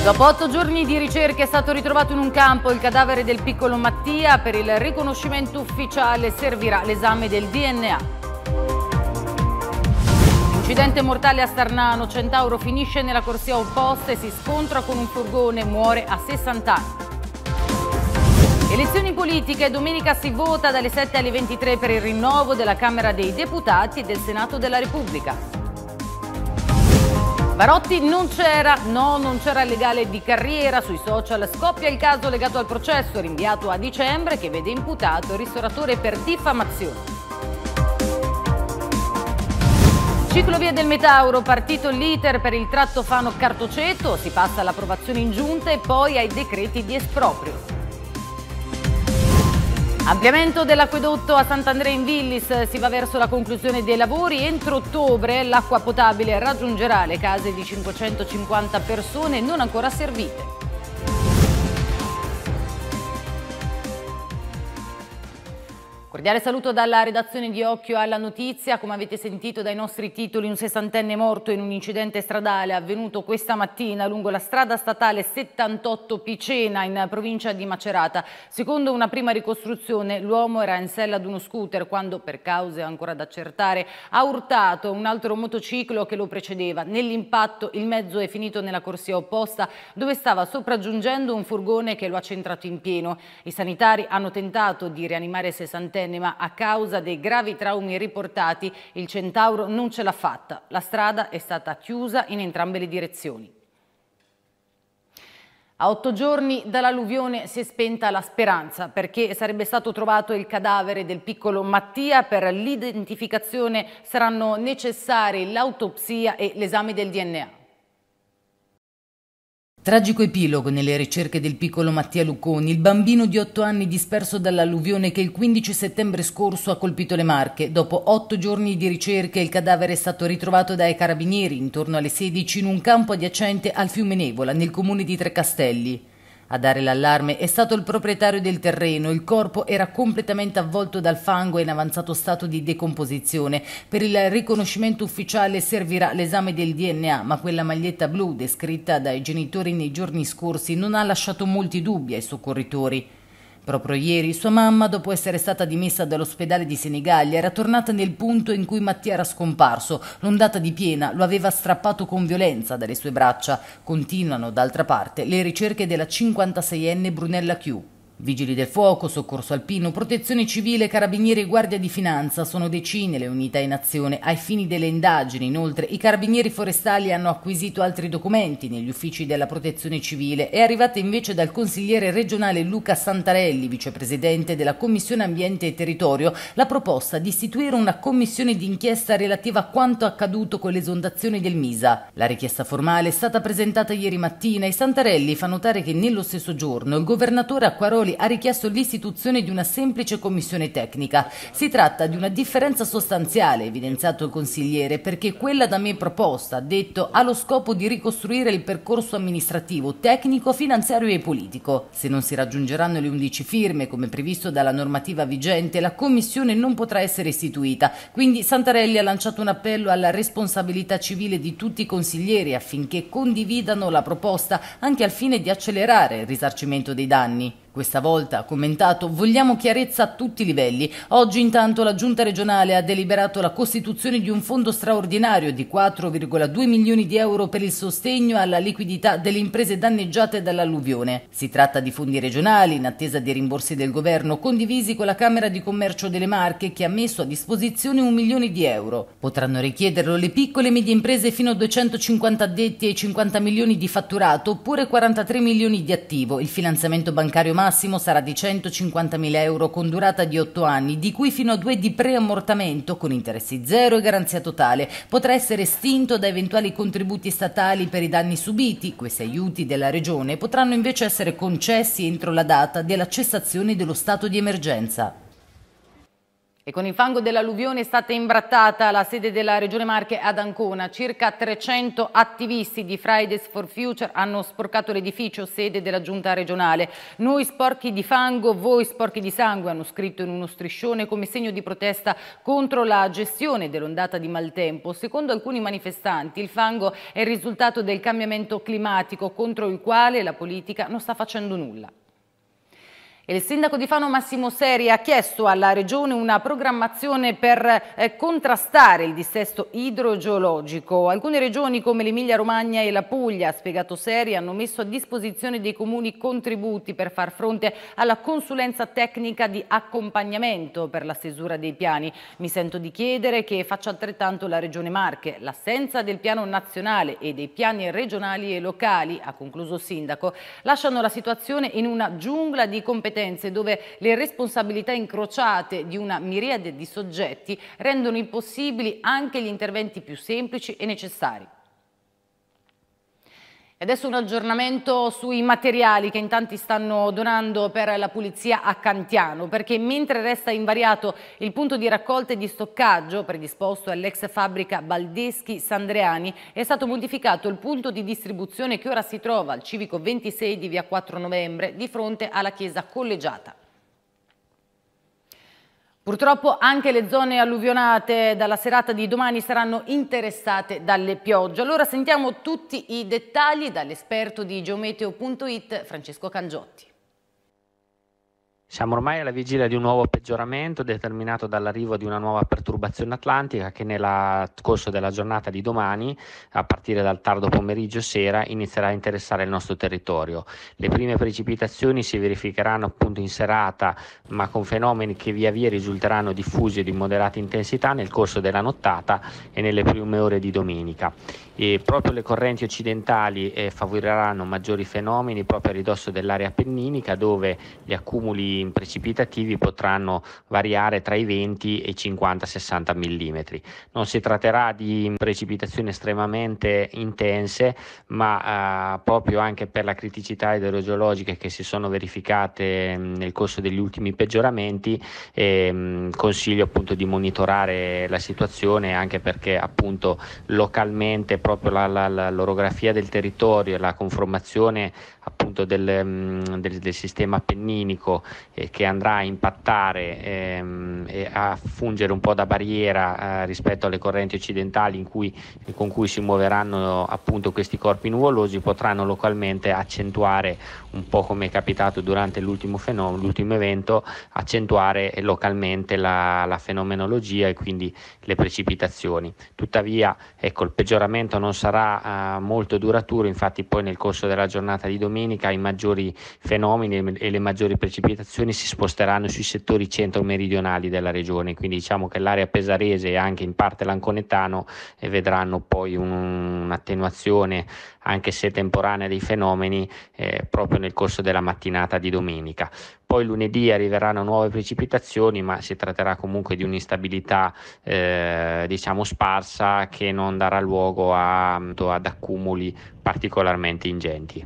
Dopo 8 giorni di ricerche è stato ritrovato in un campo il cadavere del piccolo Mattia. Per il riconoscimento ufficiale servirà l'esame del DNA. Incidente mortale a Starnano, Centauro finisce nella corsia opposta e si scontra con un furgone, muore a 60 anni. Elezioni politiche, domenica si vota dalle 7 alle 23 per il rinnovo della Camera dei Deputati e del Senato della Repubblica. Barotti non c'era, non c'era legale di carriera, sui social scoppia il caso legato al processo rinviato a dicembre che vede imputato il ristoratore per diffamazione. Ciclovia del Metauro, partito l'iter per il tratto Fano-Cartoceto, si passa all'approvazione in giunta e poi ai decreti di esproprio. Ampliamento dell'acquedotto a Sant'Andrea in Villis, si va verso la conclusione dei lavori. Entro ottobre l'acqua potabile raggiungerà le case di 550 persone non ancora servite. Cordiale saluto dalla redazione di Occhio alla Notizia. Come avete sentito dai nostri titoli, un 60enne morto in un incidente stradale avvenuto questa mattina lungo la strada statale 78 Picena in provincia di Macerata. Secondo una prima ricostruzione, l'uomo era in sella ad uno scooter quando, per cause ancora da accertare, ha urtato un altro motociclo che lo precedeva. Nell'impatto il mezzo è finito nella corsia opposta dove stava sopraggiungendo un furgone che lo ha centrato in pieno. I sanitari hanno tentato di rianimare il 60enne, ma a causa dei gravi traumi riportati il Centauro non ce l'ha fatta. La strada è stata chiusa in entrambe le direzioni. A 8 giorni dall'alluvione si è spenta la speranza perché sarebbe stato trovato il cadavere del piccolo Mattia. Per l'identificazione saranno necessari l'autopsia e l'esame del DNA. Tragico epilogo nelle ricerche del piccolo Mattia Lucconi, il bambino di 8 anni disperso dall'alluvione che il 15 settembre scorso ha colpito le Marche. Dopo 8 giorni di ricerche il cadavere è stato ritrovato dai carabinieri intorno alle 16 in un campo adiacente al fiume Nevola, nel comune di Trecastelli. A dare l'allarme è stato il proprietario del terreno. Il corpo era completamente avvolto dal fango e in avanzato stato di decomposizione. Per il riconoscimento ufficiale servirà l'esame del DNA, ma quella maglietta blu descritta dai genitori nei giorni scorsi non ha lasciato molti dubbi ai soccorritori. Proprio ieri sua mamma, dopo essere stata dimessa dall'ospedale di Senigallia, era tornata nel punto in cui Mattia era scomparso. L'ondata di piena lo aveva strappato con violenza dalle sue braccia. Continuano, d'altra parte, le ricerche della 56enne Brunella Chiù. Vigili del fuoco, soccorso alpino, protezione civile, carabinieri e guardia di finanza sono decine le unità in azione ai fini delle indagini. Inoltre i carabinieri forestali hanno acquisito altri documenti negli uffici della protezione civile. È arrivata invece dal consigliere regionale Luca Santarelli, vicepresidente della Commissione Ambiente e Territorio, la proposta di istituire una commissione d'inchiesta relativa a quanto accaduto con l'esondazione del Misa. La richiesta formale è stata presentata ieri mattina e Santarelli fa notare che nello stesso giorno il governatore Acquaroli ha richiesto l'istituzione di una semplice commissione tecnica. Si tratta di una differenza sostanziale, evidenziato il consigliere, perché quella da me proposta, ha detto, ha lo scopo di ricostruire il percorso amministrativo, tecnico, finanziario e politico. Se non si raggiungeranno le 11 firme, come previsto dalla normativa vigente, la commissione non potrà essere istituita. Quindi Santarelli ha lanciato un appello alla responsabilità civile di tutti i consiglieri affinché condividano la proposta anche al fine di accelerare il risarcimento dei danni. Questa volta, ha commentato, vogliamo chiarezza a tutti i livelli. Oggi intanto la Giunta regionale ha deliberato la costituzione di un fondo straordinario di 4,2 milioni di euro per il sostegno alla liquidità delle imprese danneggiate dall'alluvione. Si tratta di fondi regionali in attesa dei rimborsi del governo condivisi con la Camera di Commercio delle Marche che ha messo a disposizione 1 milione di euro. Potranno richiederlo le piccole e medie imprese fino a 250 addetti e 50 milioni di fatturato oppure 43 milioni di attivo. Il finanziamento bancario massimo sarà di 150.000 euro con durata di 8 anni, di cui fino a 2 di preammortamento con interessi zero e garanzia totale. Potrà essere estinto da eventuali contributi statali per i danni subiti. Questi aiuti della Regione potranno invece essere concessi entro la data della cessazione dello stato di emergenza. E con il fango dell'alluvione è stata imbrattata la sede della Regione Marche ad Ancona. Circa 300 attivisti di Fridays for Future hanno sporcato l'edificio sede della giunta regionale. Noi sporchi di fango, voi sporchi di sangue, hanno scritto in uno striscione come segno di protesta contro la gestione dell'ondata di maltempo. Secondo alcuni manifestanti il fango è il risultato del cambiamento climatico contro il quale la politica non sta facendo nulla. Il sindaco di Fano Massimo Seri ha chiesto alla Regione una programmazione per contrastare il dissesto idrogeologico. Alcune regioni come l'Emilia Romagna e la Puglia, ha spiegato Seri, hanno messo a disposizione dei comuni contributi per far fronte alla consulenza tecnica di accompagnamento per la stesura dei piani. Mi sento di chiedere che faccia altrettanto la Regione Marche. L'assenza del piano nazionale e dei piani regionali e locali, ha concluso il sindaco, lasciano la situazione in una giungla di competenze dove le responsabilità incrociate di una miriade di soggetti rendono impossibili anche gli interventi più semplici e necessari. E adesso un aggiornamento sui materiali che in tanti stanno donando per la pulizia a Cantiano, perché mentre resta invariato il punto di raccolta e di stoccaggio predisposto all'ex fabbrica Baldeschi Sandreani, è stato modificato il punto di distribuzione che ora si trova al civico 26 di via 4 novembre di fronte alla chiesa collegiata. Purtroppo anche le zone alluvionate dalla serata di domani saranno interessate dalle piogge. Allora sentiamo tutti i dettagli dall'esperto di geometeo.it Francesco Cangiotti. Siamo ormai alla vigilia di un nuovo peggioramento determinato dall'arrivo di una nuova perturbazione atlantica che nel corso della giornata di domani, a partire dal tardo pomeriggio e sera, inizierà a interessare il nostro territorio. Le prime precipitazioni si verificheranno appunto in serata, ma con fenomeni che via via risulteranno diffusi e di moderata intensità nel corso della nottata e nelle prime ore di domenica. E proprio le correnti occidentali favoriranno maggiori fenomeni proprio a ridosso dell'area appenninica, dove gli accumuli precipitativi potranno variare tra i 20 e i 50-60 mm. Non si tratterà di precipitazioni estremamente intense, ma proprio anche per la criticità idrogeologiche che si sono verificate nel corso degli ultimi peggioramenti, consiglio appunto di monitorare la situazione, anche perché appunto localmente proprio l'orografia del territorio e la conformazione appunto del sistema appenninico che andrà a impattare e a fungere un po' da barriera rispetto alle correnti occidentali con cui si muoveranno appunto questi corpi nuvolosi, potranno localmente accentuare, un po' come è capitato durante l'ultimo evento, accentuare localmente la fenomenologia e quindi le precipitazioni. Tuttavia ecco, il peggioramento non sarà molto duraturo, infatti poi nel corso della giornata di domenica i maggiori fenomeni e le maggiori precipitazioni si sposteranno sui settori centro-meridionali della regione, quindi diciamo che l'area pesarese e anche in parte l'anconetano vedranno poi un'attenuazione, anche se temporanea, dei fenomeni proprio nel corso della mattinata di domenica. Poi lunedì arriveranno nuove precipitazioni, ma si tratterà comunque di un'instabilità diciamo sparsa, che non darà luogo ad accumuli particolarmente ingenti.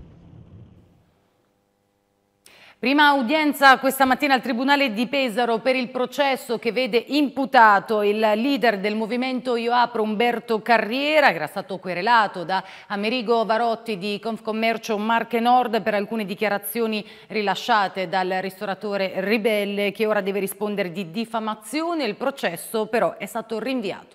Prima udienza questa mattina al Tribunale di Pesaro per il processo che vede imputato il leader del movimento Io Apro Umberto Carriera, che era stato querelato da Amerigo Varotti di Confcommercio Marche Nord per alcune dichiarazioni rilasciate dal ristoratore ribelle, che ora deve rispondere di diffamazione. Il processo però è stato rinviato.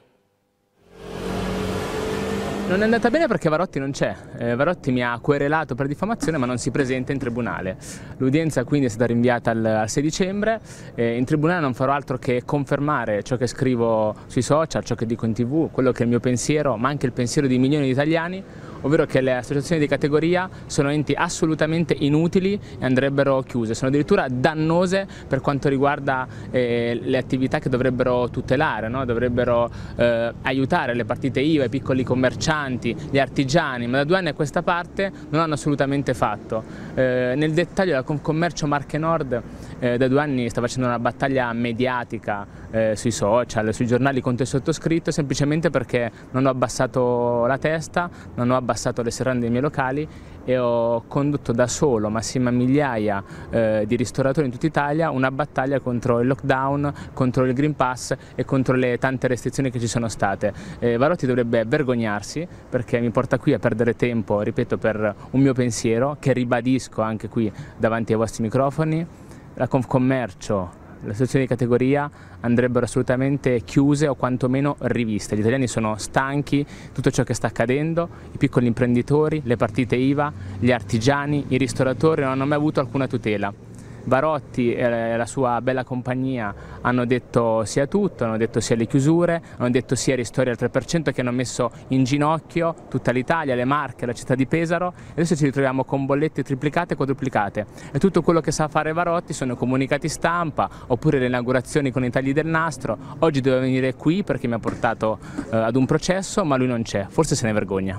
Non è andata bene perché Varotti non c'è. Varotti mi ha querelato per diffamazione ma non si presenta in tribunale. L'udienza quindi è stata rinviata al 6 dicembre. In tribunale non farò altro che confermare ciò che scrivo sui social, ciò che dico in TV, quello che è il mio pensiero, ma anche il pensiero di milioni di italiani, ovvero che le associazioni di categoria sono enti assolutamente inutili e andrebbero chiuse, sono addirittura dannose per quanto riguarda le attività che dovrebbero tutelare, no? Dovrebbero aiutare le partite IVA, i piccoli commercianti, gli artigiani, ma da 2 anni a questa parte non hanno assolutamente fatto. Nel dettaglio la Confcommercio Marche Nord da 2 anni sta facendo una battaglia mediatica sui social, sui giornali contro il sottoscritto, semplicemente perché non ho abbassato la testa, non ho abbassato le serrande dei miei locali e ho condotto da solo, ma assieme a migliaia di ristoratori in tutta Italia, una battaglia contro il lockdown, contro il Green Pass e contro le tante restrizioni che ci sono state. Varotti dovrebbe vergognarsi, perché mi porta qui a perdere tempo, ripeto, per un mio pensiero, che ribadisco anche qui davanti ai vostri microfoni. La Confcommercio, le situazioni di categoria andrebbero assolutamente chiuse o quantomeno riviste. Gli italiani sono stanchi di tutto ciò che sta accadendo, i piccoli imprenditori, le partite IVA, gli artigiani, i ristoratori non hanno mai avuto alcuna tutela. Varotti e la sua bella compagnia hanno detto sì a tutto, hanno detto sì alle chiusure, hanno detto sì ai ristori al 3% che hanno messo in ginocchio tutta l'Italia, le Marche, la città di Pesaro, e adesso ci ritroviamo con bollette triplicate e quadruplicate. E tutto quello che sa fare Varotti sono comunicati stampa oppure le inaugurazioni con i tagli del nastro. Oggi doveva venire qui perché mi ha portato ad un processo, ma lui non c'è, forse se ne vergogna.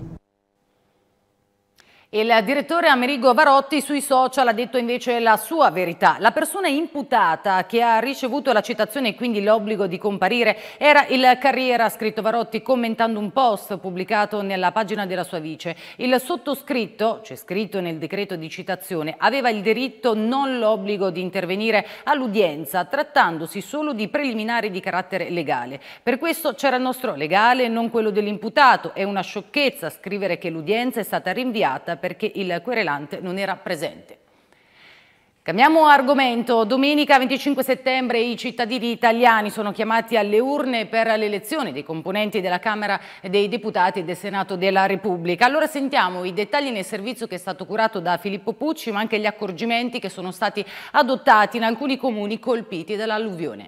Il direttore Amerigo Varotti sui social ha detto invece la sua verità. La persona imputata che ha ricevuto la citazione e quindi l'obbligo di comparire era il Carriera, ha scritto Varotti commentando un post pubblicato nella pagina della sua vice. Il sottoscritto, c'è scritto nel decreto di citazione, aveva il diritto, non l'obbligo di intervenire all'udienza, trattandosi solo di preliminari di carattere legale. Per questo c'era il nostro legale e non quello dell'imputato. È una sciocchezza scrivere che l'udienza è stata rinviata perché il querelante non era presente. Cambiamo argomento. Domenica 25 settembre i cittadini italiani sono chiamati alle urne per l'elezione dei componenti della Camera dei Deputati e del Senato della Repubblica. Allora sentiamo i dettagli nel servizio che è stato curato da Filippo Pucci, ma anche gli accorgimenti che sono stati adottati in alcuni comuni colpiti dall'alluvione.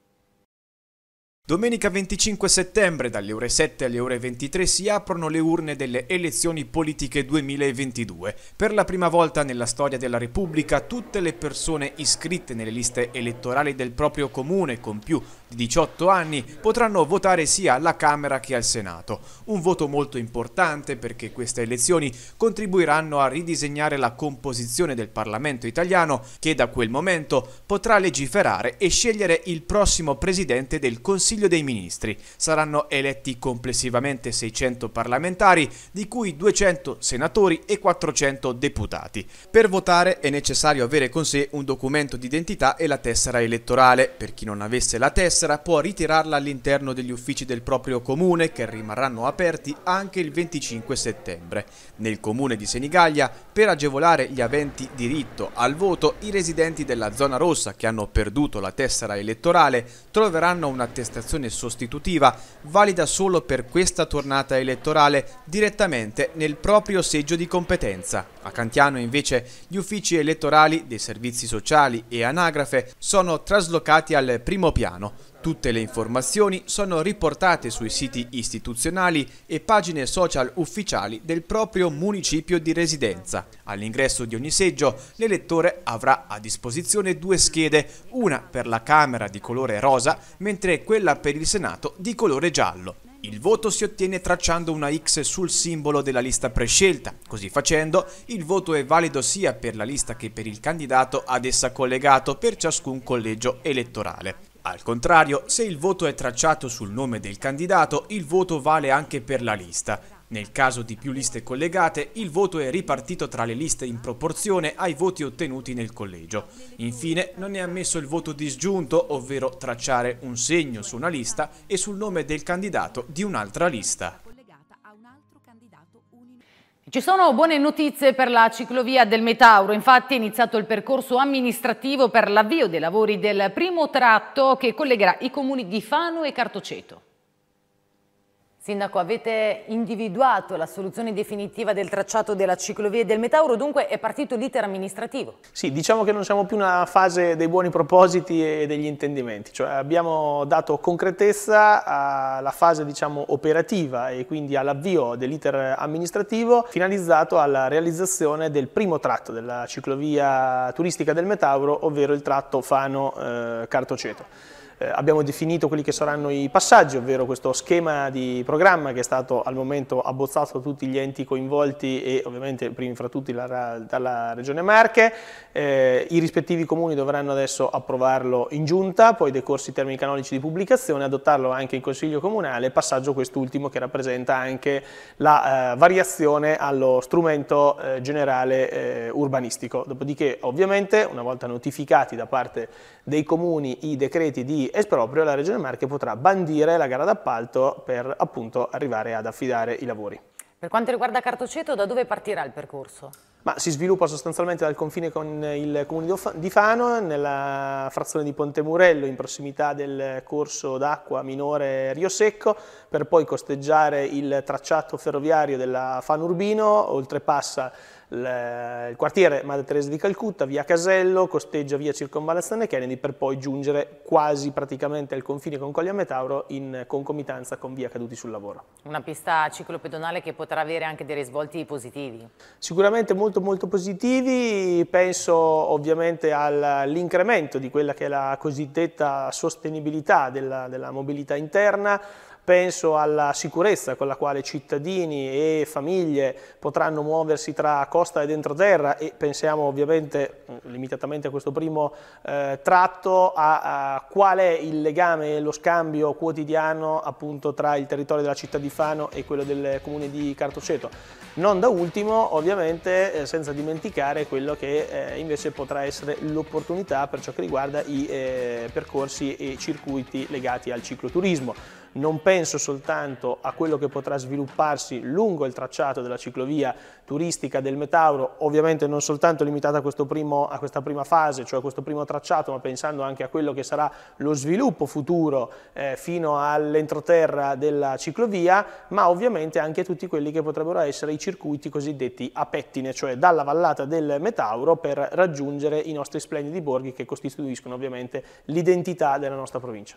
Domenica 25 settembre dalle ore 7 alle ore 23 si aprono le urne delle elezioni politiche 2022. Per la prima volta nella storia della Repubblica tutte le persone iscritte nelle liste elettorali del proprio comune con più di 18 anni potranno votare sia alla Camera che al Senato. Un voto molto importante perché queste elezioni contribuiranno a ridisegnare la composizione del Parlamento italiano che da quel momento potrà legiferare e scegliere il prossimo Presidente del Consiglio dei Ministri. Saranno eletti complessivamente 600 parlamentari, di cui 200 senatori e 400 deputati. Per votare è necessario avere con sé un documento d'identità e la tessera elettorale. Per chi non avesse la tessera può ritirarla all'interno degli uffici del proprio comune, che rimarranno aperti anche il 25 settembre. Nel comune di Senigallia, per agevolare gli aventi diritto al voto, i residenti della zona rossa che hanno perduto la tessera elettorale troveranno un'attestazione sostitutiva valida solo per questa tornata elettorale direttamente nel proprio seggio di competenza. A Cantiano invece gli uffici elettorali dei servizi sociali e anagrafe sono traslocati al primo piano. Tutte le informazioni sono riportate sui siti istituzionali e pagine social ufficiali del proprio municipio di residenza. All'ingresso di ogni seggio l'elettore avrà a disposizione due schede, una per la Camera di colore rosa, mentre quella per il Senato di colore giallo. Il voto si ottiene tracciando una X sul simbolo della lista prescelta. Così facendo, il voto è valido sia per la lista che per il candidato ad essa collegato per ciascun collegio elettorale. Al contrario, se il voto è tracciato sul nome del candidato, il voto vale anche per la lista. Nel caso di più liste collegate, il voto è ripartito tra le liste in proporzione ai voti ottenuti nel collegio. Infine, non è ammesso il voto disgiunto, ovvero tracciare un segno su una lista e sul nome del candidato di un'altra lista. Ci sono buone notizie per la ciclovia del Metauro, infatti è iniziato il percorso amministrativo per l'avvio dei lavori del primo tratto che collegherà i comuni di Fano e Cartoceto. Sindaco, avete individuato la soluzione definitiva del tracciato della ciclovia del Metauro, dunque è partito l'iter amministrativo? Sì, diciamo che non siamo più nella fase dei buoni propositi e degli intendimenti, cioè abbiamo dato concretezza alla fase operativa e quindi all'avvio dell'iter amministrativo finalizzato alla realizzazione del primo tratto della ciclovia turistica del Metauro, ovvero il tratto Fano-Cartoceto. abbiamo definito quelli che saranno i passaggi, ovvero questo schema di programma che è stato al momento abbozzato da tutti gli enti coinvolti e ovviamente primi fra tutti dalla Regione Marche. I rispettivi comuni dovranno adesso approvarlo in giunta, poi decorsi i termini canonici di pubblicazione, adottarlo anche in Consiglio Comunale, passaggio quest'ultimo che rappresenta anche la variazione allo strumento generale urbanistico. Dopodiché ovviamente una volta notificati da parte dei comuni i decreti di esproprio, la Regione Marche potrà bandire la gara d'appalto per appunto arrivare ad affidare i lavori. Per quanto riguarda Cartoceto, da dove partirà il percorso? Ma si sviluppa sostanzialmente dal confine con il comune di Fano, nella frazione di Ponte Murello, in prossimità del corso d'acqua minore Rio Secco, per poi costeggiare il tracciato ferroviario della Fano Urbino, oltrepassa il quartiere Madre Teresa di Calcutta, via Casello, costeggia via Circonvallazione Kennedy, per poi giungere quasi praticamente al confine con Colli a Metauro in concomitanza con via Caduti sul Lavoro. Una pista ciclopedonale che potrà avere anche dei risvolti positivi? Sicuramente molto positivi, penso ovviamente all'incremento di quella che è la cosiddetta sostenibilità della mobilità interna. Penso alla sicurezza con la quale cittadini e famiglie potranno muoversi tra costa ed entroterra e pensiamo ovviamente, limitatamente a questo primo tratto, a qual è il legame e lo scambio quotidiano appunto tra il territorio della città di Fano e quello del comune di Cartoceto. Non da ultimo ovviamente senza dimenticare quello che invece potrà essere l'opportunità per ciò che riguarda i percorsi e circuiti legati al cicloturismo. Non penso soltanto a quello che potrà svilupparsi lungo il tracciato della ciclovia turistica del Metauro, ovviamente non soltanto limitata a questa prima fase, cioè a questo primo tracciato, ma pensando anche a quello che sarà lo sviluppo futuro fino all'entroterra della ciclovia, ma ovviamente anche a tutti quelli che potrebbero essere i circuiti cosiddetti a pettine, cioè dalla vallata del Metauro per raggiungere i nostri splendidi borghi che costituiscono ovviamente l'identità della nostra provincia.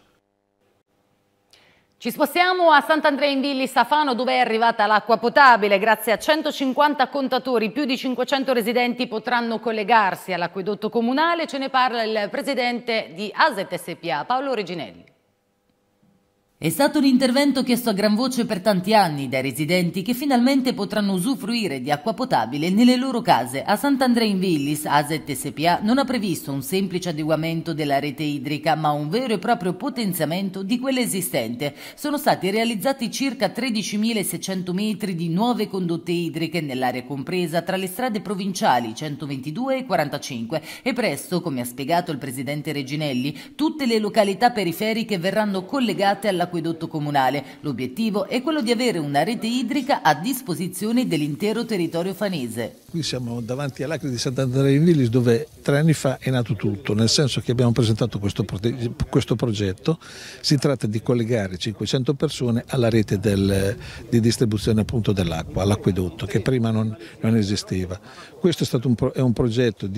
Ci spostiamo a Sant'Andrea in Villis a Fano, dove è arrivata l'acqua potabile. Grazie a 150 contatori, più di 500 residenti potranno collegarsi all'acquedotto comunale. Ce ne parla il presidente di ASET SpA, Paolo Reginelli. È stato un intervento chiesto a gran voce per tanti anni dai residenti che finalmente potranno usufruire di acqua potabile nelle loro case. A Sant'Andrea in Villis, ASET SpA non ha previsto un semplice adeguamento della rete idrica, ma un vero e proprio potenziamento di quella esistente. Sono stati realizzati circa 13.600 metri di nuove condotte idriche nell'area compresa tra le strade provinciali 122 e 45 e presto, come ha spiegato il presidente Reginelli, tutte le località periferiche verranno collegate all'acquedotto comunale. L'obiettivo è quello di avere una rete idrica a disposizione dell'intero territorio fanese. Qui siamo davanti all'acre di Sant'Andrea in Villis, dove 3 anni fa è nato tutto, nel senso che abbiamo presentato questo progetto. Si tratta di collegare 500 persone alla rete di distribuzione appunto dell'acqua, all'acquedotto, che prima non esisteva. Questo è stato un progetto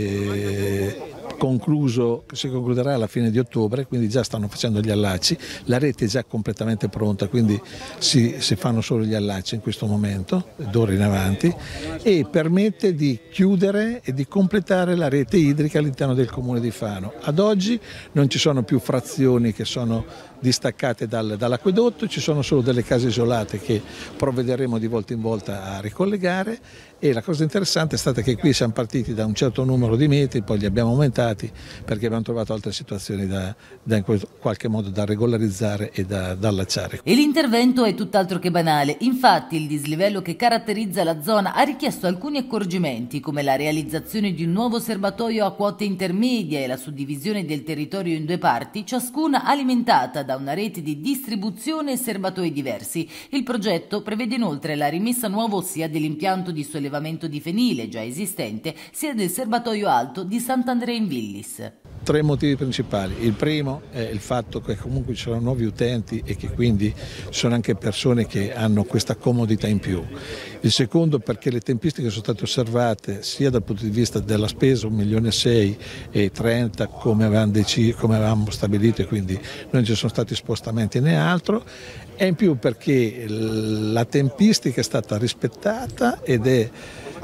concluso, che si concluderà alla fine di ottobre, quindi già stanno facendo gli allacci, la rete è già completamente pronta, quindi si fanno solo gli allacci in questo momento, d'ora in avanti, e permette di chiudere e di completare la rete idrica all'interno del comune di Fano. Ad oggi non ci sono più frazioni che sono distaccate dall'acquedotto, ci sono solo delle case isolate che provvederemo di volta in volta a ricollegare, e la cosa interessante è stata che qui siamo partiti da un certo numero di metri, poi li abbiamo aumentati perché abbiamo trovato altre situazioni da in qualche modo da regolarizzare e da allacciare. E l'intervento è tutt'altro che banale. Infatti il dislivello che caratterizza la zona ha richiesto alcuni accorgimenti, come la realizzazione di un nuovo serbatoio a quota intermedia e la suddivisione del territorio in 2 parti, ciascuna alimentata da una rete di distribuzione e serbatoi diversi. Il progetto prevede inoltre la rimessa a nuovo sia dell'impianto di sollevamento di fenile già esistente, sia del serbatoio alto di Sant'Andrea in Villis. 3 motivi principali. Il primo è il fatto che comunque ci sono nuovi utenti e che quindi ci sono anche persone che hanno questa comodità in più. Il secondo perché le tempistiche sono state osservate sia dal punto di vista della spesa 1.630.000 come avevamo stabilito, e quindi non ci sono stati spostamenti né altro, e in più perché la tempistica è stata rispettata e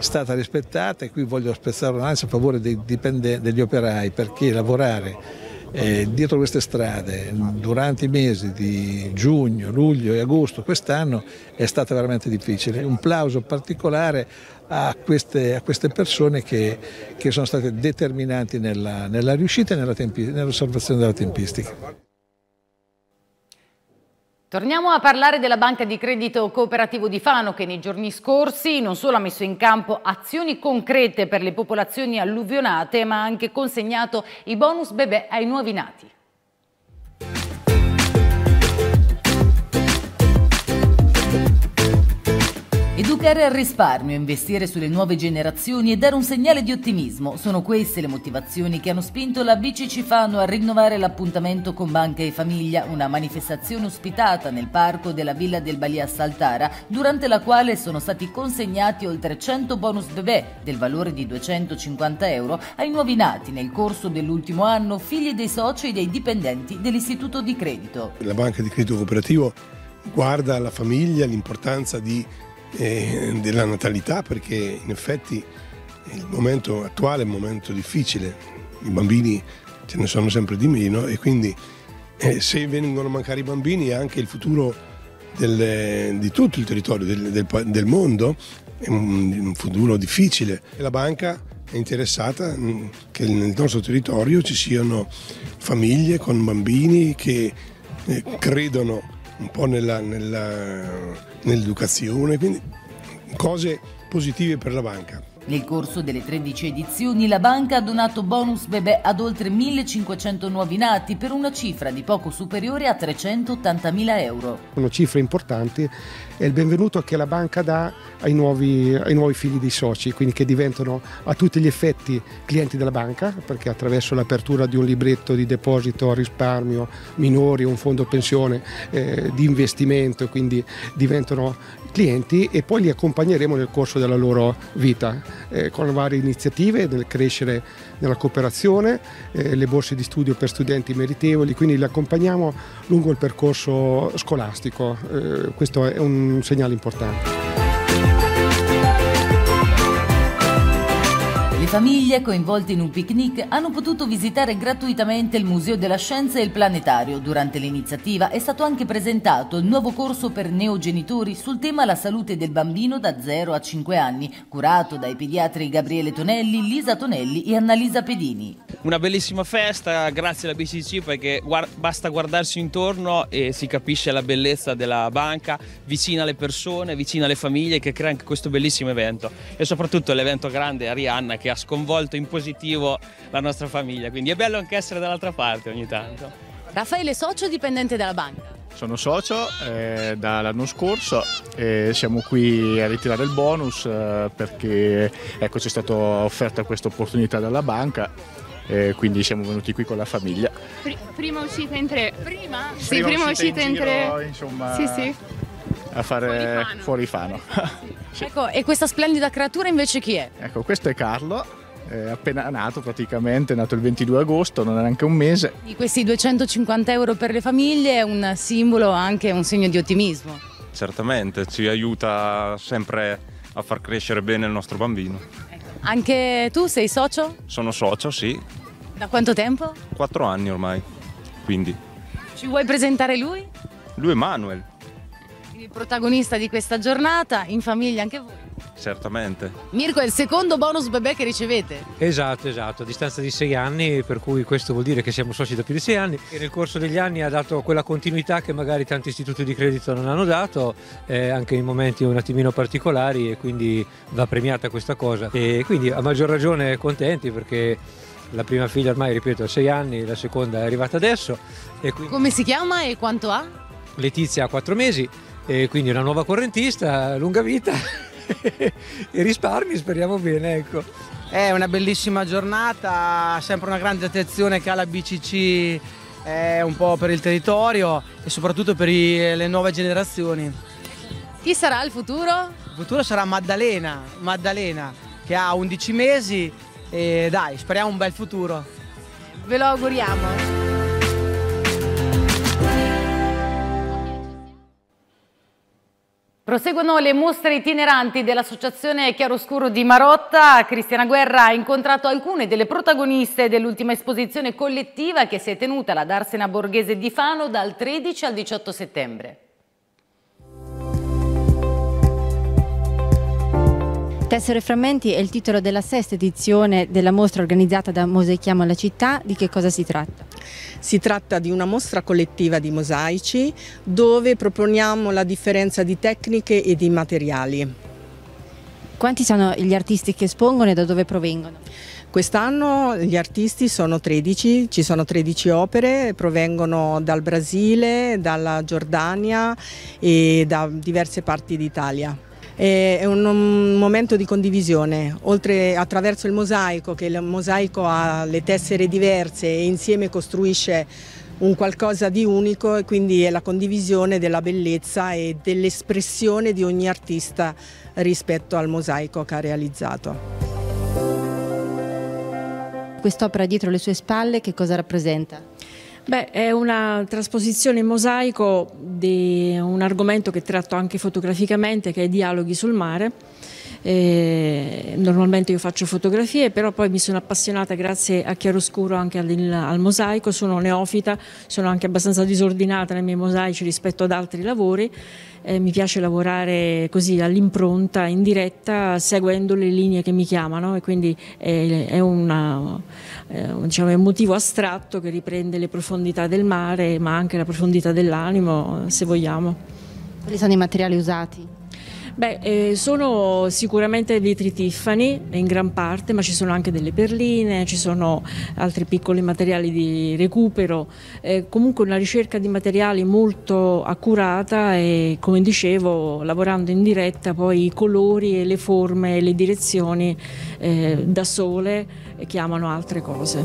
qui voglio spezzare un'ansia a favore degli operai, perché lavorare dietro queste strade durante i mesi di giugno, luglio e agosto quest'anno è stata veramente difficile. Un plauso particolare a queste persone che sono state determinanti nella riuscita e nell'osservazione della tempistica. Torniamo a parlare della Banca di Credito Cooperativo di Fano, che nei giorni scorsi non solo ha messo in campo azioni concrete per le popolazioni alluvionate, ma ha anche consegnato i bonus bebè ai nuovi nati. Educare al risparmio, investire sulle nuove generazioni e dare un segnale di ottimismo sono queste le motivazioni che hanno spinto la BCC Fano a rinnovare l'appuntamento con Banca e Famiglia, una manifestazione ospitata nel parco della Villa del Balìa a Saltara, durante la quale sono stati consegnati oltre 100 bonus bebè del valore di 250 euro ai nuovi nati nel corso dell'ultimo anno, figli dei soci e dei dipendenti dell'istituto di credito. La Banca di Credito Cooperativo guarda alla famiglia, l'importanza della natalità, perché in effetti il momento attuale è un momento difficile, i bambini ce ne sono sempre di meno e quindi se vengono a mancare i bambini anche il futuro di tutto il territorio del mondo è un futuro difficile e la banca è interessata che nel nostro territorio ci siano famiglie con bambini che credono un po' nell'educazione, quindi cose positive per la banca. Nel corso delle 13 edizioni la banca ha donato bonus bebè ad oltre 1.500 nuovi nati per una cifra di poco superiore a 380.000 euro. Sono cifre importanti e il benvenuto che la banca dà ai nuovi figli dei soci, quindi che diventano a tutti gli effetti clienti della banca, perché attraverso l'apertura di un libretto di deposito a risparmio minori, un fondo pensione di investimento, quindi diventano clienti e poi li accompagneremo nel corso della loro vita con varie iniziative nel crescere nella cooperazione, le borse di studio per studenti meritevoli, quindi li accompagniamo lungo il percorso scolastico, questo è un segnale importante. Le famiglie coinvolte in un picnic hanno potuto visitare gratuitamente il Museo della Scienza e il Planetario. Durante l'iniziativa è stato anche presentato il nuovo corso per neogenitori sul tema La salute del bambino da 0 a 5 anni, curato dai pediatri Gabriele Tonelli, Lisa Tonelli e Annalisa Pedini. Una bellissima festa, grazie alla BCC, perché basta guardarsi intorno e si capisce la bellezza della banca, vicina alle persone, vicina alle famiglie, che crea anche questo bellissimo evento. E soprattutto l'evento grande Arianna, che ha sconvolto in positivo la nostra famiglia, quindi è bello anche essere dall'altra parte ogni tanto. Raffaele, socio dipendente della banca? Sono socio dall'anno scorso e siamo qui a ritirare il bonus perché ecco, ci è stata offerta questa opportunità dalla banca e quindi siamo venuti qui con la famiglia. Prima uscita in tre. Prima? Sì, prima uscita in tre. Insomma, sì. A fare fuori Fano. Sì. Ecco, e questa splendida creatura invece chi è? Ecco, questo è Carlo, è appena nato praticamente, è nato il 22 agosto, non è neanche un mese. Di questi 250 euro per le famiglie è un simbolo, anche un segno di ottimismo. Certamente, ci aiuta sempre a far crescere bene il nostro bambino. Ecco. Anche tu sei socio? Sono socio, sì. Da quanto tempo? 4 anni ormai, quindi. Ci vuoi presentare lui? Lui è Manuel. Il protagonista di questa giornata, in famiglia anche voi. Certamente. Mirko, è il secondo bonus bebè che ricevete? Esatto, a distanza di 6 anni, per cui questo vuol dire che siamo soci da più di 6 anni e nel corso degli anni ha dato quella continuità che magari tanti istituti di credito non hanno dato, anche in momenti un attimino particolari, e quindi va premiata questa cosa. E quindi a maggior ragione contenti perché la prima figlia ormai, ripeto, ha 6 anni, la seconda è arrivata adesso. E quindi... Come si chiama e quanto ha? Letizia ha 4 mesi. E quindi una nuova correntista, lunga vita e risparmi, speriamo bene, ecco. È una bellissima giornata, sempre una grande attenzione che ha la BCC un po' per il territorio e soprattutto per le nuove generazioni. Chi sarà il futuro? Il futuro sarà Maddalena che ha 11 mesi e dai, speriamo un bel futuro. Ve lo auguriamo. Proseguono le mostre itineranti dell'Associazione Chiaroscuro di Marotta. Cristiana Guerra ha incontrato alcune delle protagoniste dell'ultima esposizione collettiva che si è tenuta alla Darsena Borghese di Fano dal 13 al 18 settembre. Tessere e frammenti è il titolo della sesta edizione della mostra organizzata da Mosaichiamo la città. Di che cosa si tratta? Si tratta di una mostra collettiva di mosaici dove proponiamo la differenza di tecniche e di materiali. Quanti sono gli artisti che espongono e da dove provengono? Quest'anno gli artisti sono 13, ci sono 13 opere, provengono dal Brasile, dalla Giordania e da diverse parti d'Italia. È un momento di condivisione, oltre attraverso il mosaico, che il mosaico ha le tessere diverse e insieme costruisce un qualcosa di unico, e quindi è la condivisione della bellezza e dell'espressione di ogni artista rispetto al mosaico che ha realizzato. Quest'opera dietro le sue spalle che cosa rappresenta? Beh, è una trasposizione in mosaico di un argomento che tratto anche fotograficamente, che è dialoghi sul mare. Normalmente io faccio fotografie, però poi mi sono appassionata grazie a Chiaroscuro anche al mosaico. Sono neofita, sono anche abbastanza disordinata nei miei mosaici rispetto ad altri lavori. Mi piace lavorare così all'impronta, in diretta, seguendo le linee che mi chiamano, e quindi è un motivo astratto che riprende le profondità del mare, ma anche la profondità dell'animo, se vogliamo. Quali sono i materiali usati? Beh, sono sicuramente vetri Tiffany in gran parte, ma ci sono anche delle perline, ci sono altri piccoli materiali di recupero, comunque una ricerca di materiali molto accurata e, come dicevo, lavorando in diretta poi i colori e le forme e le direzioni da sole chiamano altre cose.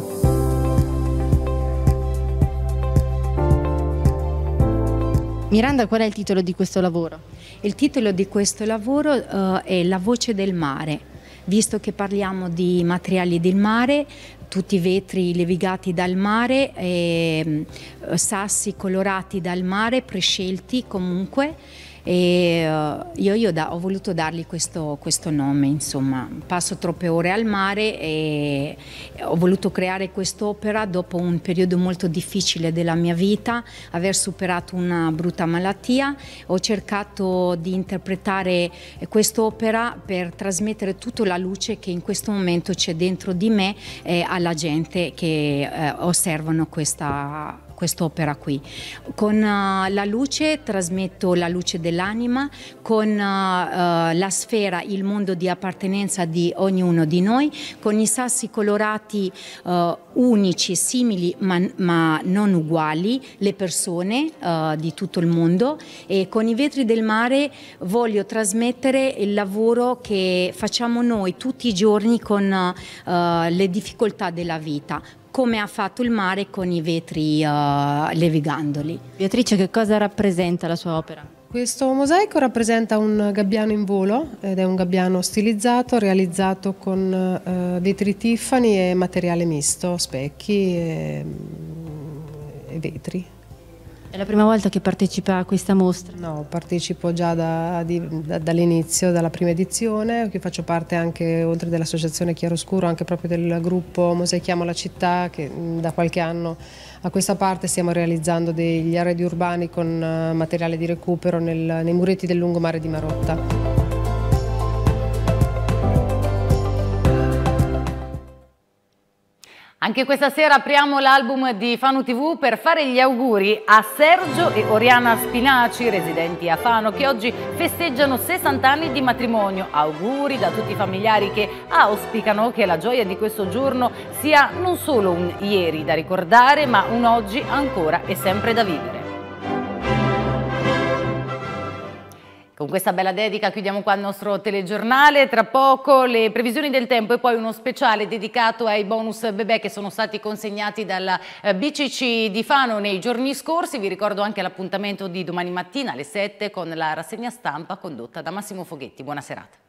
Miranda, qual è il titolo di questo lavoro? Il titolo di questo lavoro è La voce del mare. Visto che parliamo di materiali del mare, tutti vetri levigati dal mare, sassi colorati dal mare, prescelti comunque, e io ho voluto dargli questo nome, insomma. Passo troppe ore al mare e ho voluto creare quest'opera dopo un periodo molto difficile della mia vita, aver superato una brutta malattia. Ho cercato di interpretare quest'opera per trasmettere tutta la luce che in questo momento c'è dentro di me alla gente che osservano quest'opera qui. Con la luce trasmetto la luce dell'anima, con la sfera, il mondo di appartenenza di ognuno di noi, con i sassi colorati unici, simili ma non uguali, le persone di tutto il mondo, e con i vetri del mare voglio trasmettere il lavoro che facciamo noi tutti i giorni con le difficoltà della vita, come ha fatto il mare con i vetri levigandoli. Beatrice, che cosa rappresenta la sua opera? Questo mosaico rappresenta un gabbiano in volo ed è un gabbiano stilizzato, realizzato con vetri Tiffany e materiale misto, specchi e vetri. È la prima volta che partecipa a questa mostra? No, partecipo già dall'inizio, dalla prima edizione, che faccio parte anche, oltre dell'Associazione Chiaroscuro, anche proprio del gruppo Mosaichiamo la città, che da qualche anno a questa parte stiamo realizzando degli arredi urbani con materiale di recupero nei muretti del lungomare di Marotta. Anche questa sera apriamo l'album di Fano TV per fare gli auguri a Sergio e Oriana Spinaci, residenti a Fano, che oggi festeggiano 60 anni di matrimonio. Auguri da tutti i familiari che auspicano che la gioia di questo giorno sia non solo un ieri da ricordare, ma un oggi ancora e sempre da vivere. Con questa bella dedica chiudiamo qua il nostro telegiornale. Tra poco le previsioni del tempo e poi uno speciale dedicato ai bonus bebè che sono stati consegnati dalla BCC di Fano nei giorni scorsi. Vi ricordo anche l'appuntamento di domani mattina alle 7 con la rassegna stampa condotta da Massimo Foghetti. Buona serata.